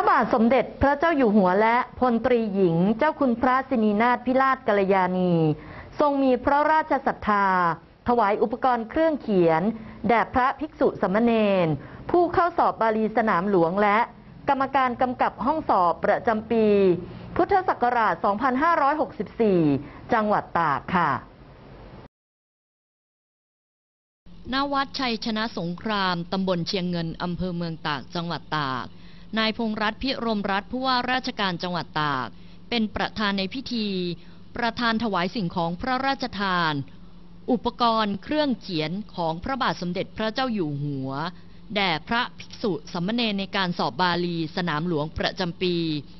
ระบาทสมเด็จพระเจ้าอยู่หัวและพลตรีหญิงเจ้าคุณพระสินีนาถพิราชกัลยาณีทรงมีพระราชศรัทธาถวายอุปกรณ์เครื่องเขียนแด่พระภิกษุสามเณรผู้เข้าสอบบาลีสนามหลวงและกรรมการกำกับห้องสอบประจำปี พุทธศักราช 2564 จังหวัดตากค่ะณ วัดชัยชนะสงครามตำบลเชียงเงินอำเภอเมืองตากจังหวัดตากนายพงษ์รัตน์พิรมรัตน์ผู้ว่าราชการจังหวัดตากเป็นประธานในพิธีประธานถวายสิ่งของพระราชทานอุปกรณ์เครื่องเขียนของพระบาทสมเด็จพระเจ้าอยู่หัวแด่พระภิกษุสามเณรในการสอบบาลีสนามหลวงประจำปี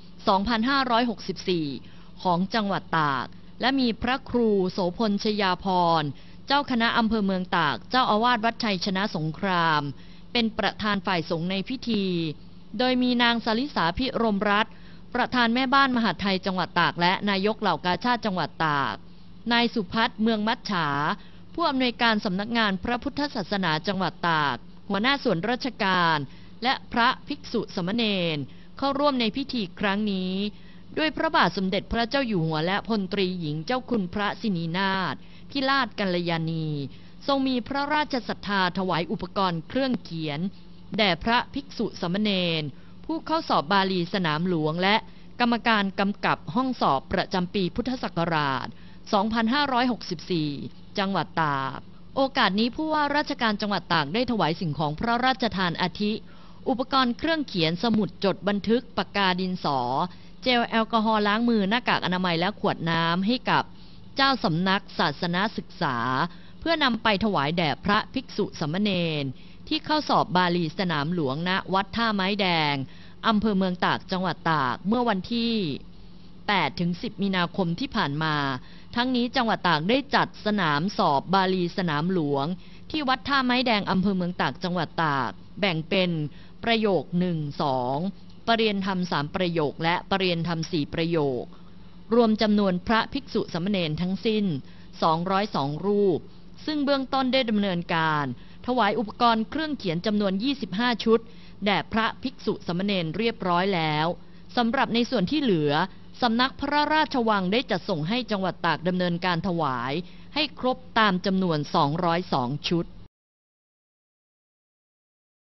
2564 ของจังหวัดตากและมีพระครูโสพลชยาภรณ์เจ้าคณะอำเภอเมืองตากเจ้าอาวาสวัดชัยชนะสงครามเป็นประธานฝ่ายสงฆ์ในพิธีโดยมีนางสลิสาพิรมรัตน์ประธานแม่บ้านมหาดไทยจังหวัดตากและนายกเหล่ากาชาดจังหวัดตากนายสุพัฒน์เมืองมัจฉาผู้อำนวยการสำนักงานพระพุทธศาสนาจังหวัดตากหัวหน้าส่วนราชการและพระภิกษุสามเณรเข้าร่วมในพิธีครั้งนี้ด้วยพระบาทสมเด็จพระเจ้าอยู่หัวและพลตรีหญิงเจ้าคุณพระสินีนาถพิราชกัลยาณีทรงมีพระราชศรัทธาถวายอุปกรณ์เครื่องเขียนแด่พระภิกษุสามเณรผู้เข้าสอบบาลีสนามหลวงและกรรมการกำกับห้องสอบประจำปีพุทธศักราช 2564 จังหวัดตากโอกาสนี้ผู้ว่าราชการจังหวัดตากได้ถวายสิ่งของพระราชทานอาทิอุปกรณ์เครื่องเขียนสมุดจดบันทึกปากกาดินสอเจลแอลกอฮอล์ล้างมือหน้ากากอนามัยและขวดน้ำให้กับเจ้าสำนักศาสนศึกษาเพื่อนำไปถวายแด่พระภิกษุสามเณรที่เข้าสอบบาลีสนามหลวงณวัดท่าไม้แดงอำเภอเมืองตากจังหวัดตากเมื่อวันที่ 8-10 มีนาคมที่ผ่านมาทั้งนี้จังหวัดตากได้จัดสนามสอบบาลีสนามหลวงที่วัดท่าไม้แดงอำเภอเมืองตากจังหวัดตากแบ่งเป็นประโยค 1-2 ประเรียนธรรม 3 ประโยคและประเรียนธรรม 4 ประโยครวมจำนวนพระภิกษุสามเณรทั้งสิ้น 202 รูปซึ่งเบื้องต้นได้ดำเนินการถวายอุปกรณ์เครื่องเขียนจำนวน 25 ชุดแด่พระภิกษุสามเณรเรียบร้อยแล้วสำหรับในส่วนที่เหลือสำนักพระราชวังได้จัดส่งให้จังหวัดตากดำเนินการถวายให้ครบตามจำนวน 202 ชุด